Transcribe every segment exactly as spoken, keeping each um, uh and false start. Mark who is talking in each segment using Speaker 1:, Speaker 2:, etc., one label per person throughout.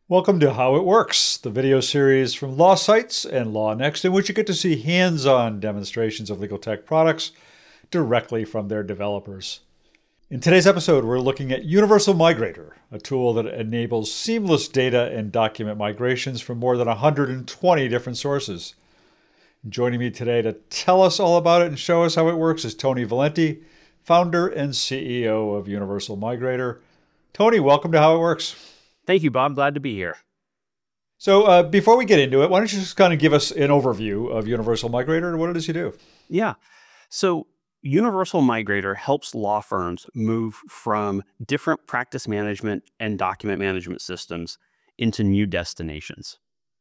Speaker 1: Welcome to How It Works, the video series from LawSites and LawNext, in which you get to see hands-on demonstrations of legal tech products directly from their developers. In today's episode, we're looking at Universal Migrator, a tool that enables seamless data and document migrations from more than one hundred twenty different sources. Joining me today to tell us all about it and show us how it works is Tony Valenti, founder and C E O of Universal Migrator. Tony, welcome to How It Works.
Speaker 2: Thank you, Bob. Glad to be here.
Speaker 1: So uh, before we get into it, why don't you just kind of give us an overview of Universal Migrator and what it is you do?
Speaker 2: Yeah. So Universal Migrator helps law firms move from different practice management and document management systems into new destinations.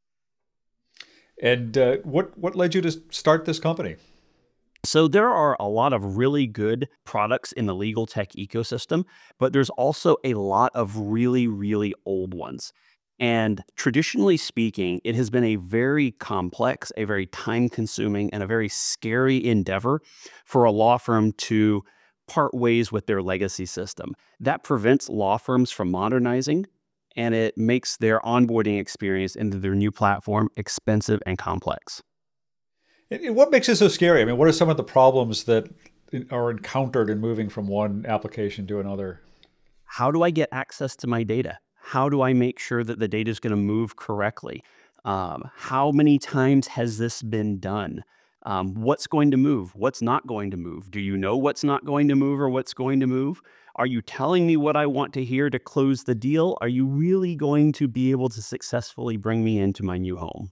Speaker 1: And uh, what, what led you to start this company?
Speaker 2: So there are a lot of really good products in the legal tech ecosystem, but there's also a lot of really, really old ones. And traditionally speaking, it has been a very complex, a very time-consuming, and a very scary endeavor for a law firm to part ways with their legacy system. That prevents law firms from modernizing, and it makes their onboarding experience into their new platform expensive and complex.
Speaker 1: And what makes it so scary? I mean, what are some of the problems that are encountered in moving from one application to another?
Speaker 2: How do I get access to my data? How do I make sure that the data is going to move correctly? Um, how many times has this been done? Um, what's going to move? What's not going to move? Do you know what's not going to move or what's going to move? Are you telling me what I want to hear to close the deal? Are you really going to be able to successfully bring me into my new home?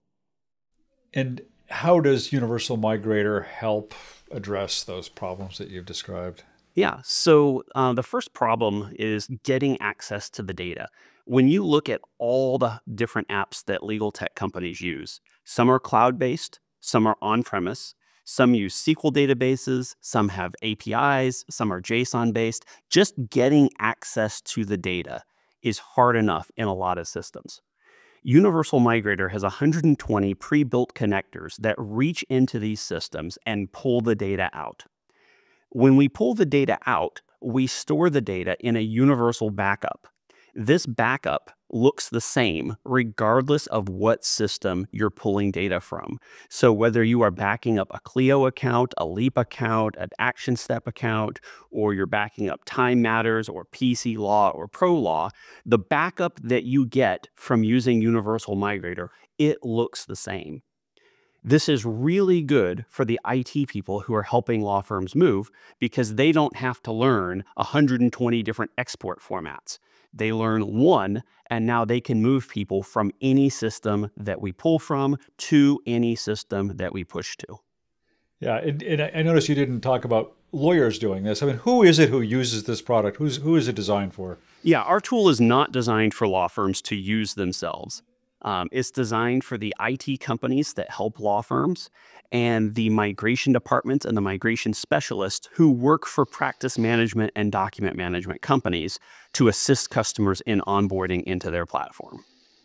Speaker 1: And how does Universal Migrator help address those problems that you've described?
Speaker 2: Yeah, so uh, the first problem is getting access to the data. When you look at all the different apps that legal tech companies use, some are cloud-based, some are on-premise, some use S Q L databases, some have A P Is, some are JSON-based. Just getting access to the data is hard enough in a lot of systems. Universal Migrator has one hundred twenty pre-built connectors that reach into these systems and pull the data out. When we pull the data out, we store the data in a universal backup. This backup looks the same regardless of what system you're pulling data from. So whether you are backing up a Clio account, a Leap account, an Action Step account, or you're backing up Time Matters or P C Law or Pro Law, the backup that you get from using Universal Migrator, it looks the same. This is really good for the I T people who are helping law firms move because they don't have to learn one hundred twenty different export formats. They learn one, and now they can move people from any system that we pull from to any system that we push to.
Speaker 1: Yeah, and, and I noticed you didn't talk about lawyers doing this. I mean, who is it who uses this product? Who's, who is it designed for?
Speaker 2: Yeah, our tool is not designed for law firms to use themselves. Um, it's designed for the I T companies that help law firms and the migration departments and the migration specialists who work for practice management and document management companies to assist customers in onboarding into their platform.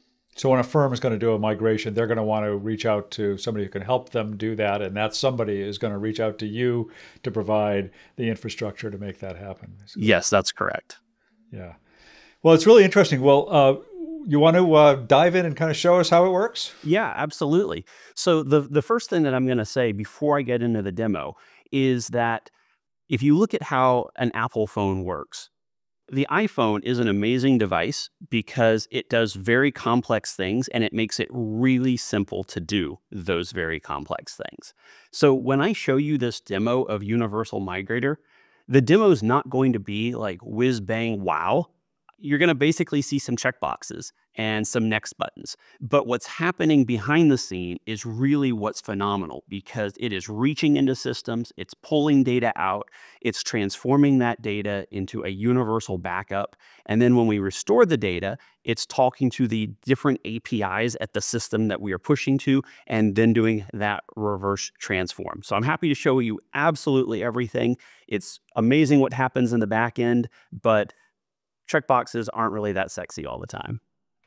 Speaker 1: So when a firm is going to do a migration, they're going to want to reach out to somebody who can help them do that. And that somebody is going to reach out to you to provide the infrastructure to make that happen.
Speaker 2: Yes, that's correct.
Speaker 1: Yeah. Well, it's really interesting. Well, uh, you want to uh, dive in and kind of show us how it works?
Speaker 2: Yeah, absolutely. So the, the first thing that I'm going to say before I get into the demo is that if you look at how an Apple phone works, the iPhone is an amazing device because it does very complex things and it makes it really simple to do those very complex things. So when I show you this demo of Universal Migrator, the demo is not going to be like whiz bang wow. You're going to basically see some checkboxes and some next buttons. But what's happening behind the scene is really what's phenomenal because it is reaching into systems, it's pulling data out, it's transforming that data into a universal backup. And then when we restore the data, it's talking to the different A P Is at the system that we are pushing to and then doing that reverse transform. So I'm happy to show you absolutely everything. It's amazing what happens in the back end, but checkboxes aren't really that sexy all the time.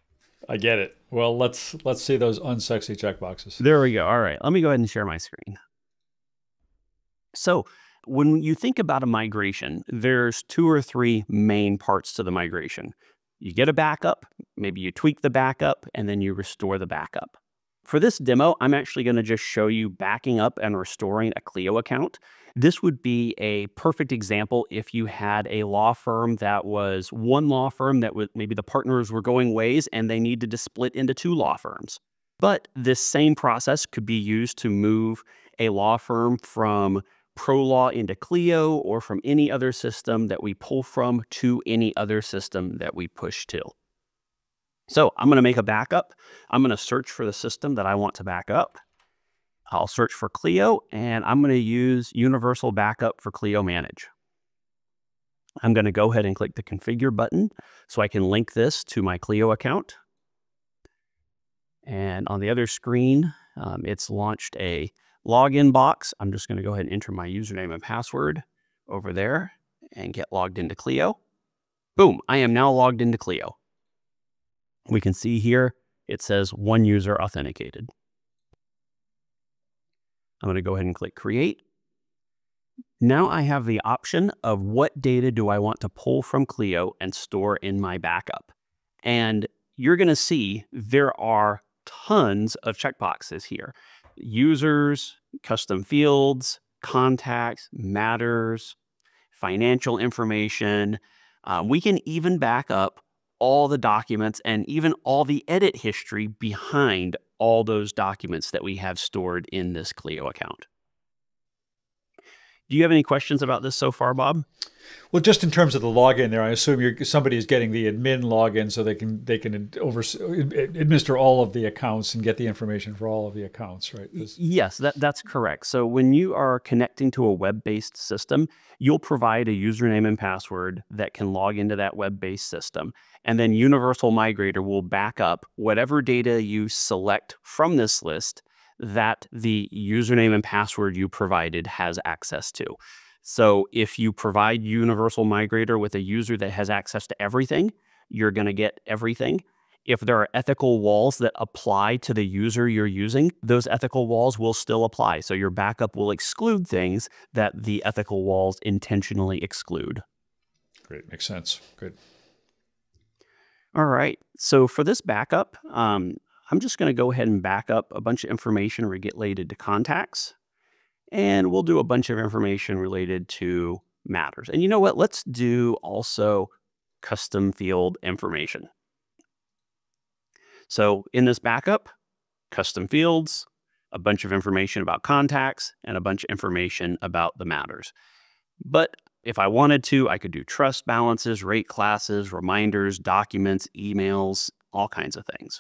Speaker 1: I get it. Well, let's let's see those unsexy checkboxes.
Speaker 2: There we go. All right, let me go ahead and share my screen. So when you think about a migration, there's two or three main parts to the migration. You get a backup, maybe you tweak the backup, and then you restore the backup. For this demo, I'm actually going to just show you backing up and restoring a Clio account. This would be a perfect example if you had a law firm that was one law firm that was maybe the partners were going ways and they needed to split into two law firms. But this same process could be used to move a law firm from ProLaw into Clio or from any other system that we pull from to any other system that we push to. So I'm going to make a backup. I'm going to search for the system that I want to back up. I'll search for Clio, and I'm going to use Universal Backup for Clio Manage. I'm going to go ahead and click the Configure button so I can link this to my Clio account. And on the other screen, um, it's launched a login box. I'm just going to go ahead and enter my username and password over there and get logged into Clio. Boom, I am now logged into Clio. We can see here, it says one user authenticated. I'm going to go ahead and click Create. Now I have the option of what data do I want to pull from Clio and store in my backup. And you're going to see there are tons of checkboxes here. Users, custom fields, contacts, matters, financial information. Uh, we can even back up all the documents and even all the edit history behind all those documents that we have stored in this Clio account. Do you have any questions about this so far, Bob?
Speaker 1: Well, just in terms of the login there, I assume you're, somebody is getting the admin login so they can they can over, administer all of the accounts and get the information for all of the accounts, right? This...
Speaker 2: Yes, that, that's correct. So when you are connecting to a web-based system, you'll provide a username and password that can log into that web-based system. And then Universal Migrator will back up whatever data you select from this list that the username and password you provided has access to. So if you provide Universal Migrator with a user that has access to everything, you're going to get everything. If there are ethical walls that apply to the user you're using, those ethical walls will still apply. So your backup will exclude things that the ethical walls intentionally exclude.
Speaker 1: Great, makes sense. Good.
Speaker 2: All right, so for this backup, um, I'm just going to go ahead and back up a bunch of information related to contacts. And we'll do a bunch of information related to matters. And you know what? Let's do also custom field information. So in this backup, custom fields, a bunch of information about contacts, and a bunch of information about the matters. But if I wanted to, I could do trust balances, rate classes, reminders, documents, emails, all kinds of things.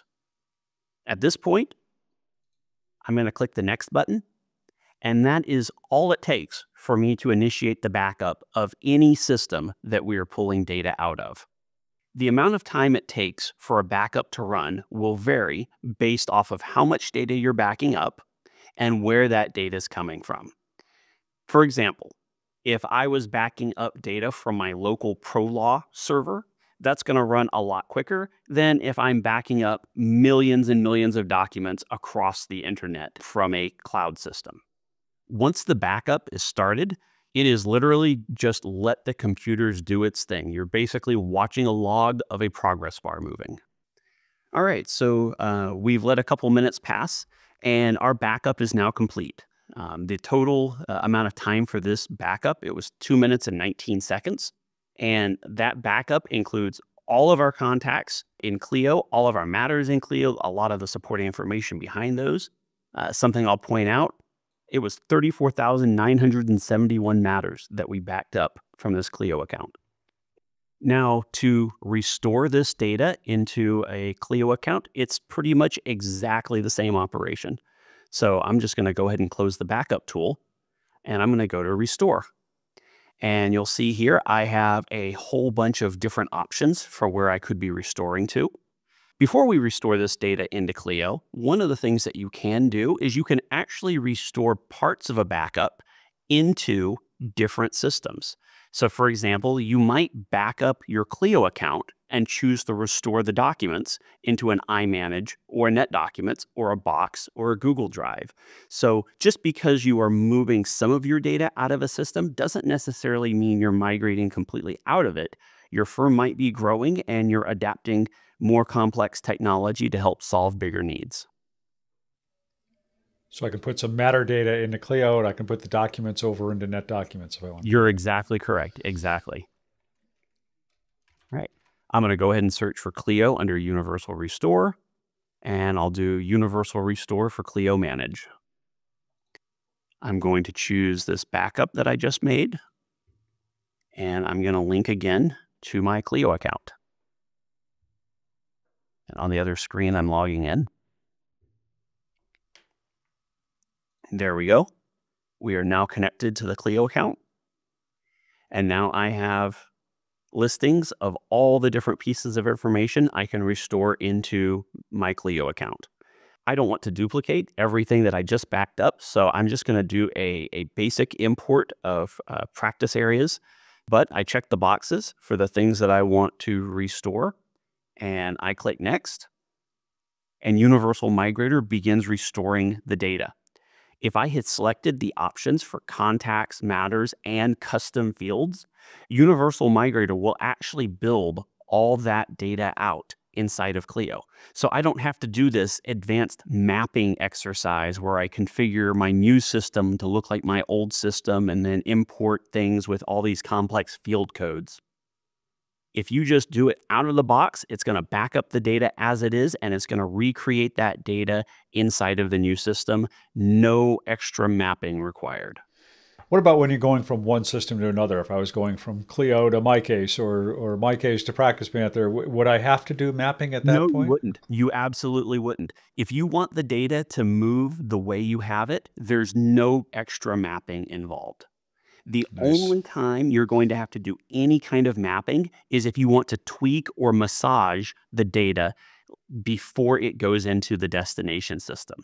Speaker 2: At this point, I'm going to click the next button. And that is all it takes for me to initiate the backup of any system that we are pulling data out of. The amount of time it takes for a backup to run will vary based off of how much data you're backing up and where that data is coming from. For example, if I was backing up data from my local ProLaw server, that's going to run a lot quicker than if I'm backing up millions and millions of documents across the internet from a cloud system. Once the backup is started, it is literally just let the computers do its thing. You're basically watching a log of a progress bar moving. All right, so uh, we've let a couple minutes pass, and our backup is now complete. Um, the total uh, amount of time for this backup, it was two minutes and nineteen seconds. And that backup includes all of our contacts in Clio, all of our matters in Clio, a lot of the supporting information behind those. Uh, something I'll point out, it was thirty-four thousand nine hundred seventy-one matters that we backed up from this Clio account. Now, to restore this data into a Clio account, it's pretty much exactly the same operation. So I'm just going to go ahead and close the backup tool, and I'm going to go to Restore. And you'll see here, I have a whole bunch of different options for where I could be restoring to. Before we restore this data into Clio, one of the things that you can do is you can actually restore parts of a backup into different systems. So for example, you might back up your Clio account and choose to restore the documents into an iManage or a NetDocuments or a Box or a Google Drive. So just because you are moving some of your data out of a system doesn't necessarily mean you're migrating completely out of it. Your firm might be growing and you're adapting more complex technology to help solve bigger needs.
Speaker 1: So I can put some metadata into Clio and I can put the documents over into Net Documents if I want.
Speaker 2: You're exactly correct. Exactly. All right. I'm going to go ahead and search for Clio under Universal Restore, and I'll do Universal Restore for Clio Manage. I'm going to choose this backup that I just made, and I'm going to link again to my Clio account. And on the other screen, I'm logging in. There we go. We are now connected to the Clio account. And now I have listings of all the different pieces of information I can restore into my Clio account. I don't want to duplicate everything that I just backed up, so I'm just going to do a, a basic import of uh, practice areas. But I check the boxes for the things that I want to restore, and I click Next, and Universal Migrator begins restoring the data. If I had selected the options for contacts, matters, and custom fields, Universal Migrator will actually build all that data out inside of Clio. So I don't have to do this advanced mapping exercise where I configure my new system to look like my old system and then import things with all these complex field codes. If you just do it out of the box, it's going to back up the data as it is, and it's going to recreate that data inside of the new system. No extra mapping required.
Speaker 1: What about when you're going from one system to another? If I was going from Clio to MyCase or, or MyCase to Practice Panther, would I have to do mapping at that
Speaker 2: No,
Speaker 1: point?
Speaker 2: No, you wouldn't. You absolutely wouldn't. If you want the data to move the way you have it, there's no extra mapping involved. The
Speaker 1: Nice.
Speaker 2: only time you're going to have to do any kind of mapping is if you want to tweak or massage the data before it goes into the destination system.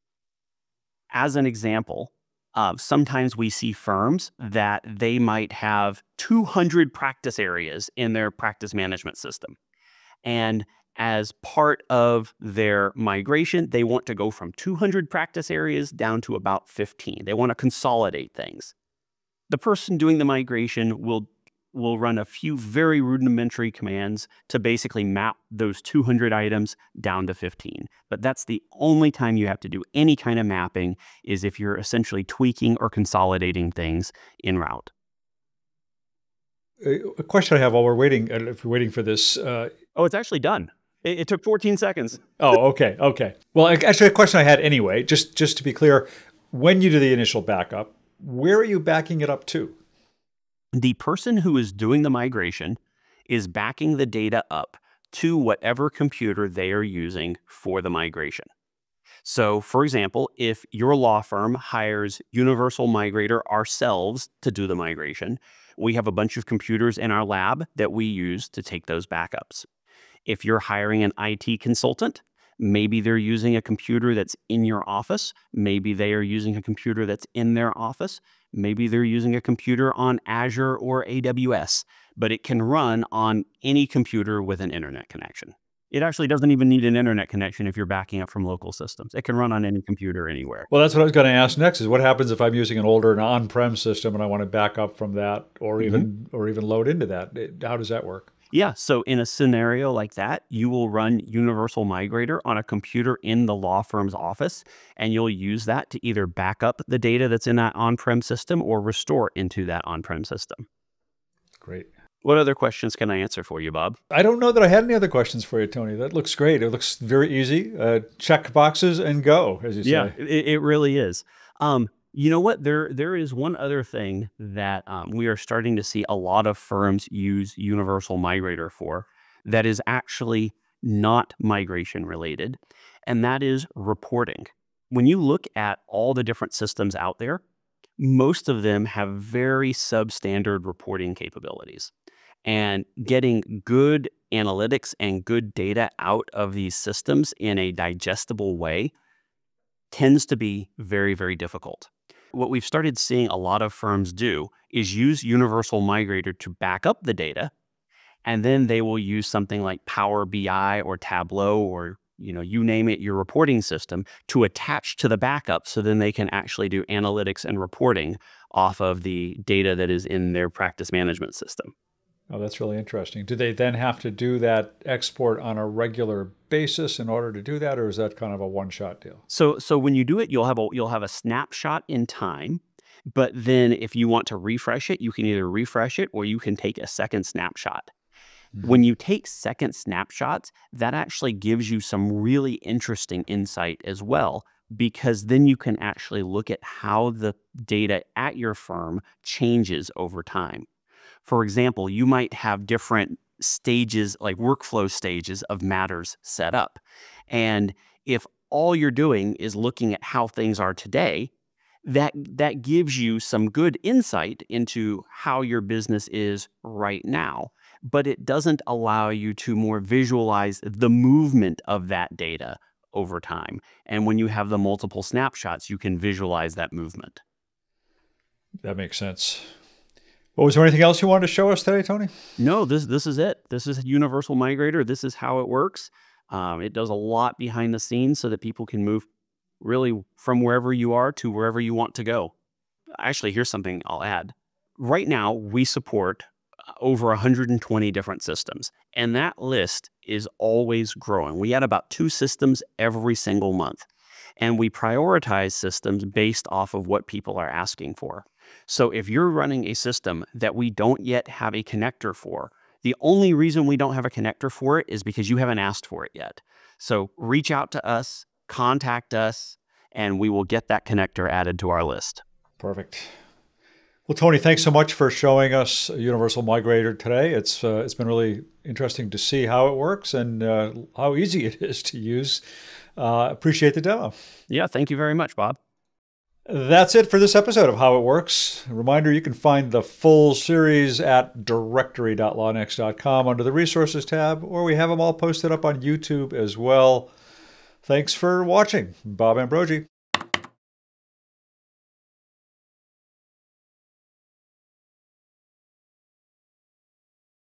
Speaker 2: As an example, uh, sometimes we see firms that they might have two hundred practice areas in their practice management system. And as part of their migration, they want to go from two hundred practice areas down to about fifteen. They want to consolidate things. The person doing the migration will, will run a few very rudimentary commands to basically map those two hundred items down to fifteen. But that's the only time you have to do any kind of mapping, is if you're essentially tweaking or consolidating things en route.
Speaker 1: A question I have while we're waiting, if we're waiting for this. Uh,
Speaker 2: oh, it's actually done. It, it took fourteen seconds.
Speaker 1: Oh, okay, okay. Well, actually, a question I had anyway, just, just to be clear, when you do the initial backup, where are you backing it up to?
Speaker 2: The person who is doing the migration is backing the data up to whatever computer they are using for the migration. So, for example, if your law firm hires Universal Migrator ourselves to do the migration, we have a bunch of computers in our lab that we use to take those backups. If you're hiring an I T consultant, maybe they're using a computer that's in your office. Maybe they are using a computer that's in their office. Maybe they're using a computer on Azure or A W S, but it can run on any computer with an internet connection. It actually doesn't even need an internet connection if you're backing up from local systems. It can run on any computer anywhere.
Speaker 1: Well, that's what I was going to ask next, is what happens if I'm using an older on-prem system and I want to back up from that, or even, mm-hmm. or even load into that? How does that work?
Speaker 2: Yeah, so in a scenario like that, you will run Universal Migrator on a computer in the law firm's office, and you'll use that to either back up the data that's in that on-prem system or restore into that on-prem system.
Speaker 1: Great.
Speaker 2: What other questions can I answer for you, Bob?
Speaker 1: I don't know that I had any other questions for you, Tony. That looks great. It looks very easy. Uh, check boxes and go, as you say.
Speaker 2: Yeah, it, it really is. Um, You know what? There, there is one other thing that um, we are starting to see a lot of firms use Universal Migrator for that is actually not migration related, and that is reporting. When you look at all the different systems out there, most of them have very substandard reporting capabilities. And getting good analytics and good data out of these systems in a digestible way tends to be very, very difficult. What we've started seeing a lot of firms do is use Universal Migrator to back up the data, and then they will use something like Power B I or Tableau or, you know, you name it, your reporting system to attach to the backup, so then they can actually do analytics and reporting off of the data that is in their practice management system.
Speaker 1: Oh, that's really interesting. Do they then have to do that export on a regular basis in order to do that, or is that kind of a one-shot deal?
Speaker 2: So so when you do it, you'll have a you'll have a snapshot in time, but then if you want to refresh it, you can either refresh it or you can take a second snapshot. When
Speaker 1: Mhm.
Speaker 2: you take second snapshots, that actually gives you some really interesting insight as well, because then you can actually look at how the data at your firm changes over time. For example, you might have different stages, like workflow stages of matters set up. And if all you're doing is looking at how things are today, that that gives you some good insight into how your business is right now, but it doesn't allow you to more visualize the movement of that data over time. And when you have the multiple snapshots, you can visualize that movement.
Speaker 1: That makes sense. Well, was there anything else you wanted to show us today, Tony?
Speaker 2: No, this this is it. This is Universal Migrator. This is how it works. Um, it does a lot behind the scenes so that people can move really from wherever you are to wherever you want to go. Actually, here's something I'll add. Right now, we support uh, over one hundred twenty different systems, and that list is always growing. We add about two systems every single month, and we prioritize systems based off of what people are asking for. So if you're running a system that we don't yet have a connector for, the only reason we don't have a connector for it is because you haven't asked for it yet. So reach out to us, contact us, and we will get that connector added to our list.
Speaker 1: Perfect. Well, Tony, thanks so much for showing us Universal Migrator today. It's uh, it's been really interesting to see how it works and uh, how easy it is to use. Uh, appreciate the demo.
Speaker 2: Yeah, thank you very much, Bob.
Speaker 1: That's it for this episode of How It Works. A reminder, you can find the full series at directory dot law next dot com under the Resources tab, or we have them all posted up on YouTube as well. Thanks for watching. Bob Ambrogi.